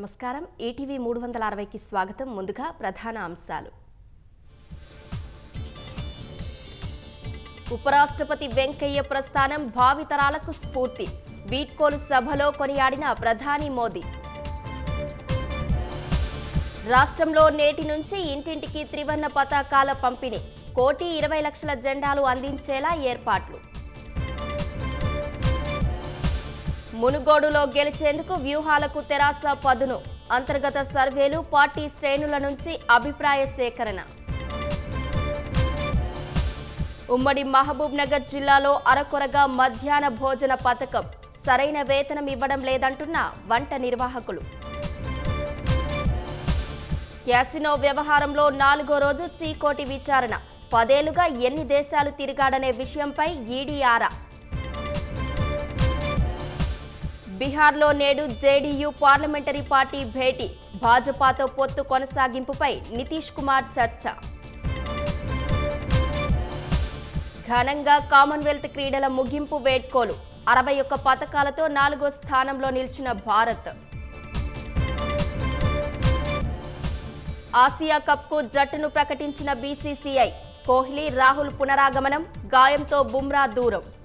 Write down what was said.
నమస్కారం ఈటీవీ 360కి స్వాగతం ముందుగా ప్రధాన అంశాలు ఉపరాష్ట్రపతి వెంకయ్య ప్రస్థానం భావితరాలకు స్ఫూర్తి వీడ్కోలు సభలో కొనియాడిన ప్రధాని మోదీ రాష్ట్రంలో నేటి నుంచి ఇంటింటికి త్రివర్ణ పతాకాల పంపిణీ 1,20,00,000 జెండాలు అందించేలా ఏర్పాట్లు మునుగోడులో గెలిచేందుకు వ్యూహాలకు తెరాస పదును అంతర్గత సర్వేలు పార్టీ శ్రేణుల నుంచి అభిప్రాయ సేకరణ ఉమ్మడి మహబూబ్ నగర్ జిల్లాలో అరకొరగా మధ్యాహ్న భోజన పథకం సరైన వేతనం ఇవ్వడం లేదంటున్న వంట నిర్వాహకులు క్యాసినో వ్యవహారంలో 4వ రోజు చీకోటి విచారణ 10 ఏళ్లుగా ఎన్ని దేశాలు తిరిగాడనే విషయంపై ఈడీ ఆరా బిహార్లో నేడు జేడీయూ పార్లమెంటరీ పార్టీ భేటీ భాజపాతో పొత్తు కొనసాగింపుపై నితీష్ కుమార్ చర్చ ఘనంగా కామన్వెల్త్ క్రీడల ముగింపు వేడ్కోలు 61 పతకాలతో 4వ స్థానంలో నిలిచిన భారత్ ఆసియా కప్కు జట్టును ప్రకటించిన బీసీసీఐ కోహ్లీ రాహుల్ పునరాగమనం గాయంతో బుమ్రా దూరం